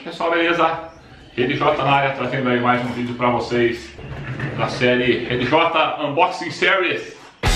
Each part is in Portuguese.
Pessoal, beleza? Rede J na área, trazendo aí mais um vídeo para vocês da série Rede J Unboxing Series.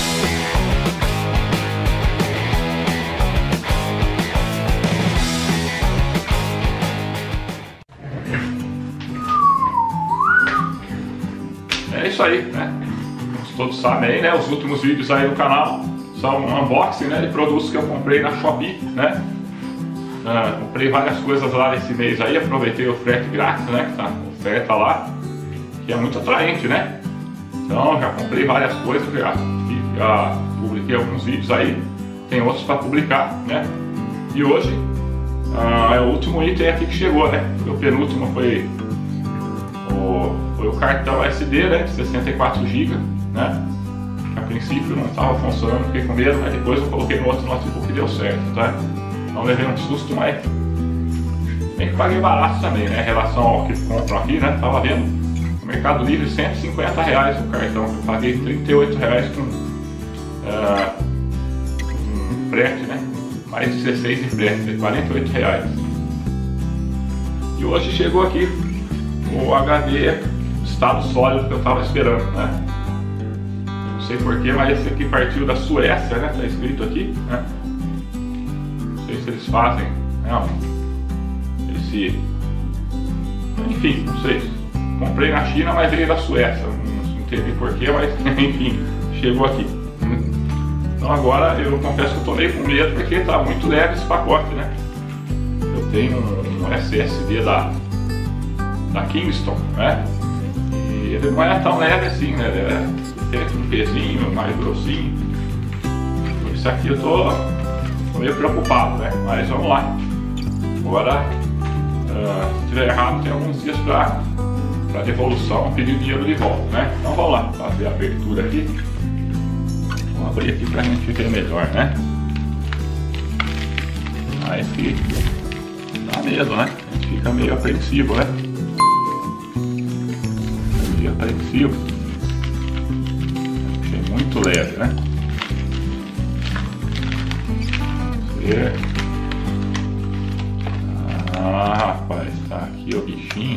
É isso aí, né? Como todos sabem aí, né? Os últimos vídeos aí do canal são um unboxing, né, de produtos que eu comprei na Shopee, né? Comprei várias coisas lá esse mês aí, aproveitei o frete grátis, né? Que tá oferta lá, que é muito atraente, né? Então já comprei várias coisas, já publiquei alguns vídeos aí, tem outros para publicar, né? E hoje é o último item aqui que chegou, né? O penúltimo foi o cartão SD, né? De 64 GB, né? A princípio não estava funcionando, fiquei com medo, mas depois eu coloquei no outro notebook e deu certo, tá? Não levei um susto, mas bem que paguei barato também, né? Em relação ao que compram aqui, né? Tava vendo no Mercado Livre R$150 o cartão, eu paguei R$38 com frete, né? Mais 16 de frete, R$48. E hoje chegou aqui o HD estado sólido que eu tava esperando, né? Não sei porquê, mas esse aqui partiu da Suécia, né? Tá escrito aqui, né? Não sei se eles fazem, né? Enfim, não sei. Comprei na China, mas veio da Suécia. Não entendi porquê, mas enfim, chegou aqui. Então agora eu confesso que eu tô meio com medo porque tá muito leve esse pacote, né? Eu tenho um SSD da Kingston, né? E ele não é tão leve assim, né? Ele é um pezinho, mais grossinho. Por isso aqui eu tô meio preocupado, né? Mas vamos lá. Agora, se tiver errado, tem alguns dias para devolução, pedir dinheiro de volta, né? Então vamos lá, fazer a abertura aqui. Vamos abrir aqui pra gente ver melhor, né? Mas que dá medo, né? A gente fica meio apreensivo, né? Meio apreensivo. Achei muito leve, né? Rapaz, tá aqui o bichinho.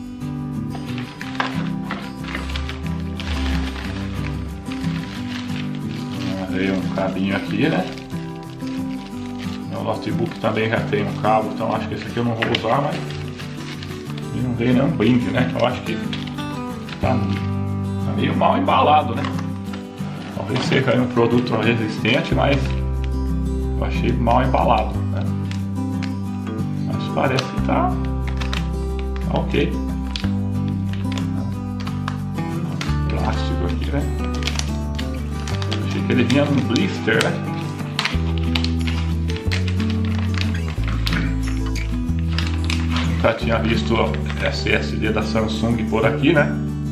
Veio um cabinho aqui, né? Meu notebook também já tem um cabo, então acho que esse aqui eu não vou usar, mas não veio nenhum brinde, né? Então acho que tá meio mal embalado, né? Talvez seja um produto resistente, mas eu achei mal embalado, né? Mas parece que tá ok. Plástico aqui, né? Achei que ele vinha num blister, né? Nunca tinha visto SSD da Samsung por aqui, né?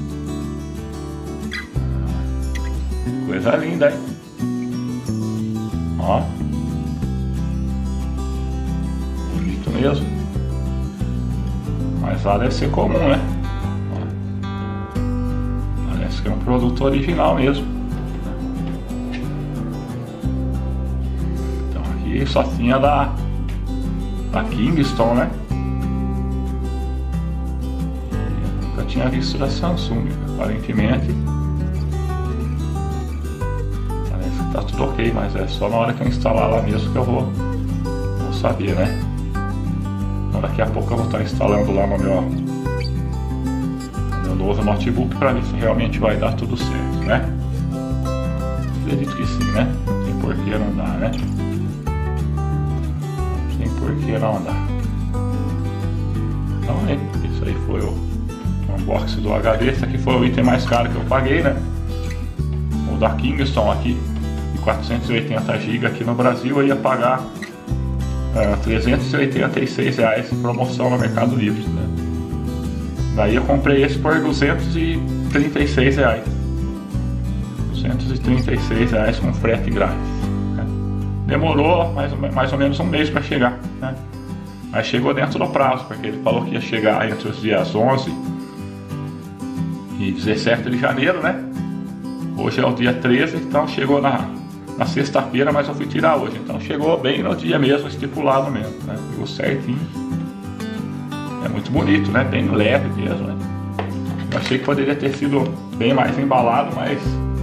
Coisa linda, hein? Ó. Bonito mesmo. Mas lá deve ser comum, né? Ó. Parece que é um produto original mesmo. Então aqui só tinha da Kingston, né? Eu nunca tinha visto da Samsung, aparentemente. Tá tudo ok, mas é só na hora que eu instalar lá mesmo que eu vou saber, né? Então daqui a pouco eu vou estar instalando lá no meu novo notebook para ver se realmente vai dar tudo certo, né? Acredito que sim, né? Não tem por que não dar, né? Não tem por que não dar. Então é, isso aí foi o unboxing do HD. Esse aqui foi o item mais caro que eu paguei, né? O da Kingston aqui, 480 GB aqui no Brasil, eu ia pagar R$386 em promoção no Mercado Livre, né? Daí eu comprei esse por R$236. R$236 com frete grátis, né? Demorou mais ou menos um mês para chegar, né? Mas chegou dentro do prazo, porque ele falou que ia chegar entre os dias 11 e 17 de janeiro, né? Hoje é o dia 13, então chegou na sexta-feira, mas eu fui tirar hoje, então chegou bem no dia mesmo, estipulado mesmo, né? Pegou certinho. É muito bonito, né? Bem leve mesmo, né? Eu achei que poderia ter sido bem mais embalado, mas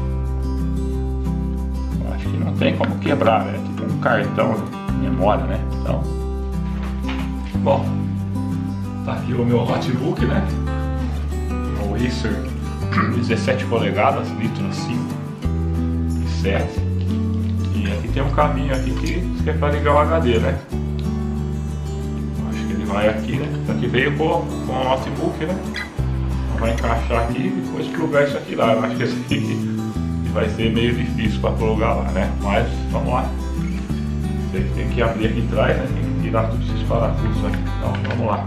eu acho que não tem como quebrar, né? Tipo um cartão de memória, né? Então, bom, tá aqui o meu notebook, né? O Acer 17 polegadas, Nitro 5 e 7. E aqui tem um cabinho aqui que é para ligar o HD, né? Acho que ele vai aqui, né? Isso aqui veio com o notebook, né? Vai encaixar aqui e depois plugar isso aqui lá. Eu acho que esse aqui vai ser meio difícil para plugar lá, né? Mas vamos lá. Você tem que abrir aqui atrás, né? Tem que tirar todos esses parafusos aqui. Então vamos lá.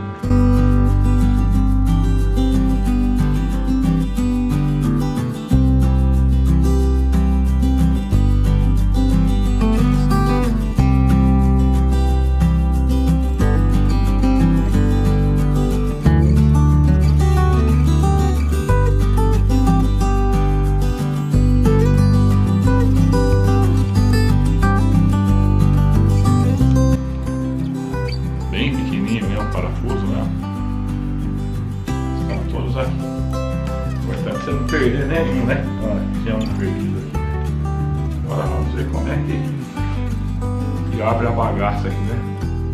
Bem pequenininho mesmo o parafuso, né? Estão todos aqui. Importante você não perder nenhum, né? Olha, tinha um perdido aqui. Agora vamos ver como é que abre a bagaça aqui, né?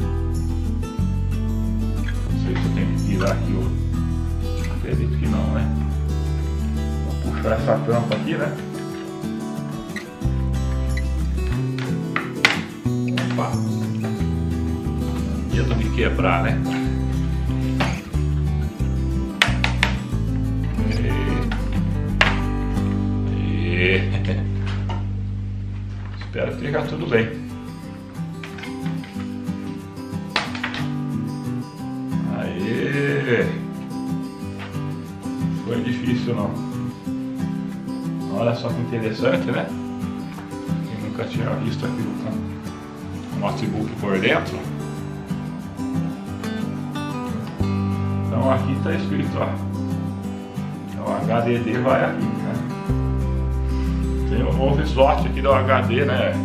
Não sei se eu tenho que tirar aqui o... Acredito que não, né? Vou puxar essa tampa aqui, né? Opa! Medo de quebrar, né? Espero que esteja tudo bem. Aê! Não foi difícil não. Olha só que interessante, né? Eu nunca tinha visto aquilo com o notebook por dentro. Então aqui está escrito, ó, o HDD vai aqui, né? Tem um novo slot aqui do HD, né?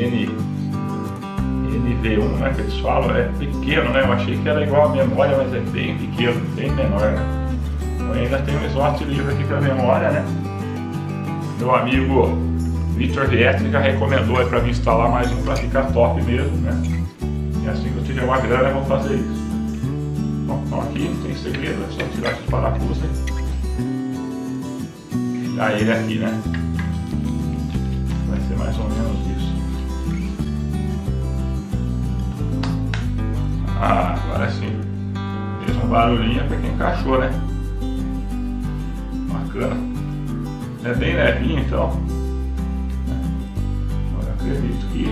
NV1, né? Que eles falam, é pequeno, né? Eu achei que era igual a memória, mas é bem pequeno, bem menor, né? Então, ainda tem um slot livre aqui para memória, né? Meu amigo Vitor Vietri já recomendou para mim instalar mais um para ficar top mesmo, né? E assim que eu tiver uma grana eu vou fazer isso. Então aqui não tem segredo, é só tirar esses parafusos e tirar ele aqui, né? Vai ser mais ou menos isso. Ah, agora sim. Fez um barulhinho porque encaixou, né? Bacana. É bem levinho então. Agora acredito que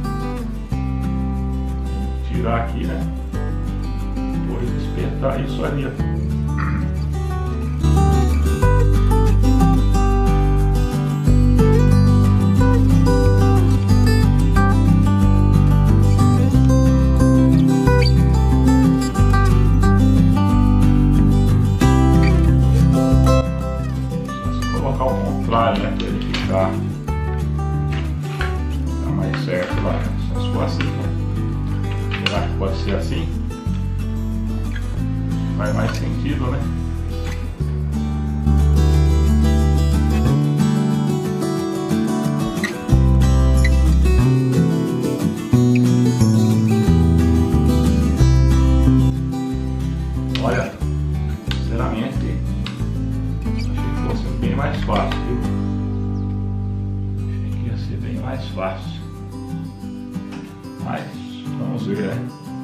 tirar aqui, né? Espetar isso ali, ó. Se colocar ao contrário, né, para ele ficar mais certo lá, só se for assim, né? Será que pode ser assim? Faz mais sentido, né? Olha, sinceramente, achei que fosse bem mais fácil, viu? Achei que ia ser bem mais fácil. Mas, vamos ver, né?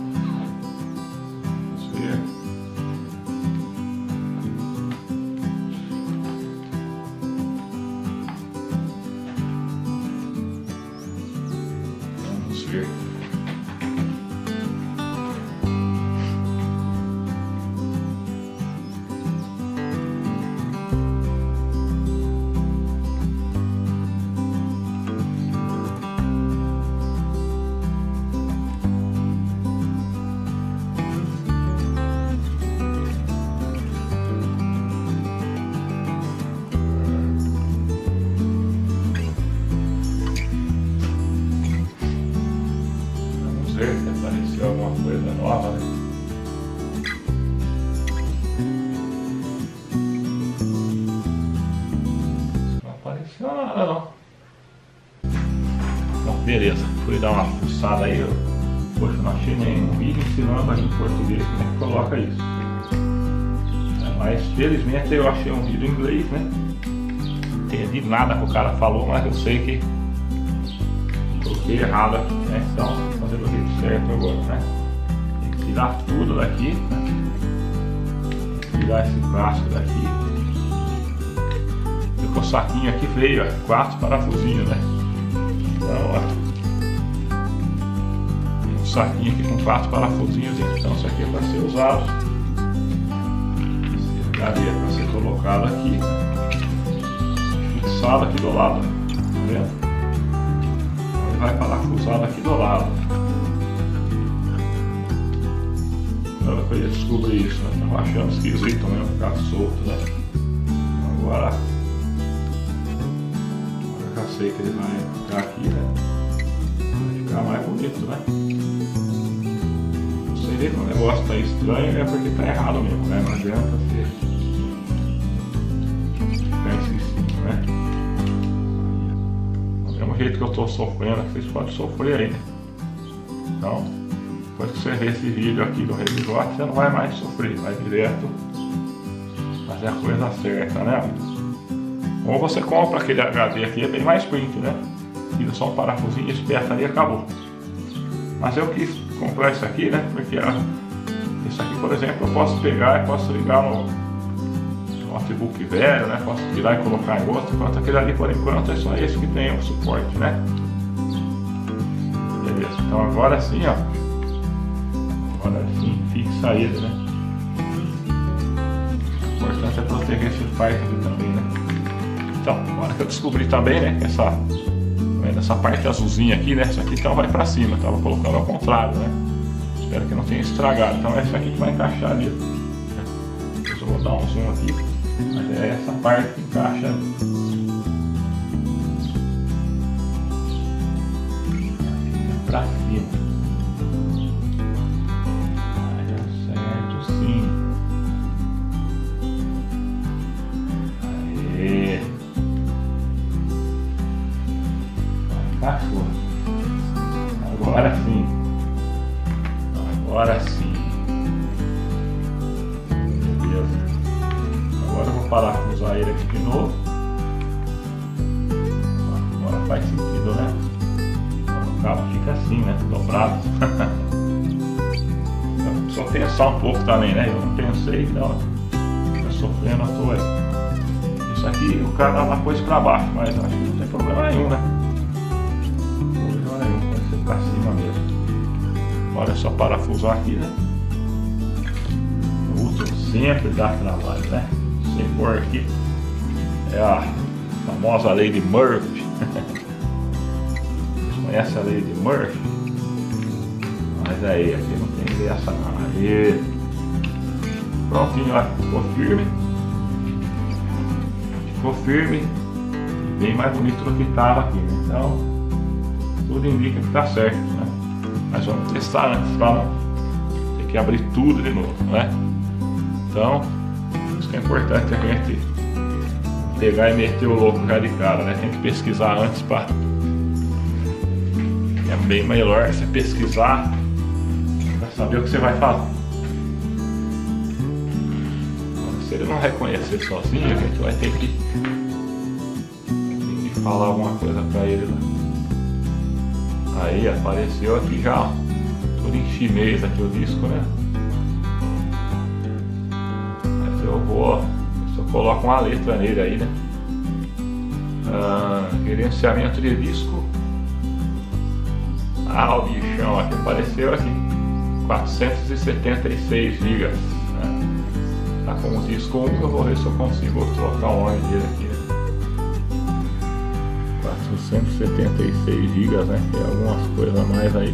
Vamos ver. Ver. fui dar uma fuçada aí, poxa, não achei nenhum vídeo ensinando aí em português como é que coloca isso. Mas felizmente eu achei um vídeo em inglês, né? Não entendi nada que o cara falou, mas eu sei que coloquei errado aqui, né? Então, fazer o jeito certo agora, né? Tem que tirar tudo daqui, né? Tirar esse plástico daqui. E com o saquinho aqui veio, ó, 4 parafusinhos, né? Então, ó. Um saquinho aqui com 4 parafusinhos, então isso aqui é para ser usado. Esse daria para ser colocado aqui, fixado aqui do lado, tá vendo? Então, ele vai parafusado aqui do lado. Agora que eu ia descobrir isso, né? Tava achando esquisito mesmo ficar solto, né? Agora já sei que ele vai ficar aqui, né? Vai ficar mais bonito, né? Você vê que o negócio tá estranho, é porque tá errado mesmo, né? Não adianta você ficar insistindo, né? Do mesmo jeito que eu tô sofrendo, vocês podem sofrer aí, né? Então, depois que você ver esse vídeo aqui do Revisote, você não vai mais sofrer, vai direto fazer a coisa certa, né? Ou você compra aquele HD aqui, é bem mais print, né? Tira só um parafusinho, espeta ali e acabou. Mas eu quis comprar isso aqui, né? Porque isso aqui, por exemplo, eu posso pegar e posso ligar no notebook velho, né? Posso tirar e colocar em outro, enquanto aquele ali, por enquanto, é só esse que tem o suporte, né? Beleza, então agora sim, ó. Agora sim, fixa ele, né? O importante é proteger esse parte aqui também, né? Então, agora que eu descobri também, né? Essa parte azulzinha aqui, né? Essa aqui então vai pra cima, tava colocando ao contrário, né? Espero que não tenha estragado. Então essa aqui que vai encaixar ali. Eu só vou dar um zoom aqui, mas é essa parte que encaixa ali. Fica pra cima. Vai dar certo sim. Aê. Cachorro. Agora sim. Agora sim. Beleza. Agora eu vou parafusar ele aqui de novo. Agora faz sentido, né? Agora o cabo fica assim, né? Dobrado. Só pensar um pouco também, né? Eu não pensei, então tá sofrendo à toa aí. Isso aqui o cara lá pôs pra baixo, mas acho que não tem problema nenhum, né? Pra cima mesmo. Agora é só parafusar aqui, né? O último sempre dá trabalho, né? Sem pôr aqui é a famosa lei de Murphy. Vocês conhecem a lei de Murphy? Mas aí, aqui não tem dessa não. Aí. Prontinho, ó, ficou firme. Ficou firme. Bem mais bonito do que estava aqui, né? Então tudo indica que está certo, né? Mas vamos testar antes para não ter que abrir tudo de novo, né? Então, isso que é importante a gente pegar e meter o louco já de cara, né? Tem que pesquisar antes para... É bem melhor você pesquisar para saber o que você vai fazer. Se ele não reconhecer sozinho, a gente vai ter que falar alguma coisa para ele lá. Aí apareceu aqui já, ó, tudo em chinês aqui o disco, né? Mas eu só coloco uma letra nele aí, né? Gerenciamento de disco. O bichão aqui apareceu aqui, 476 GB, né? Tá com o disco 1, eu vou ver se eu consigo trocar o nome dele aqui, né? 476 GB, né? Tem algumas coisas a mais aí.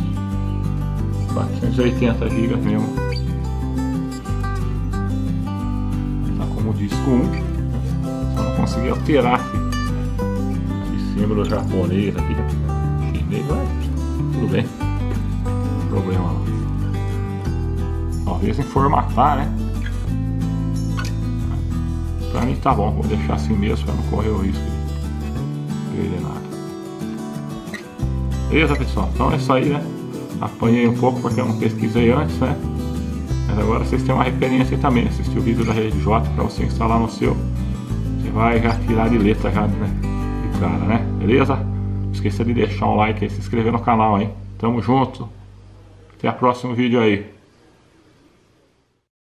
480 GB mesmo. Tá como disco 1. Só não consegui alterar esse símbolo japonês aqui. Chinês, mas tudo bem. Não tem problema não. Talvez em formatar, né? Pra mim tá bom, vou deixar assim mesmo para não correr o risco de perder nada. Beleza, pessoal? Então é isso aí, né? Apanhei um pouco porque eu não pesquisei antes, né? Mas agora vocês têm uma referência aí também. Assistir o vídeo da RedJ para você instalar no seu. Você vai já tirar de letra já, né? De cara, né? Beleza? Não esqueça de deixar um like aí, se inscrever no canal, hein? Tamo junto. Até o próximo vídeo aí.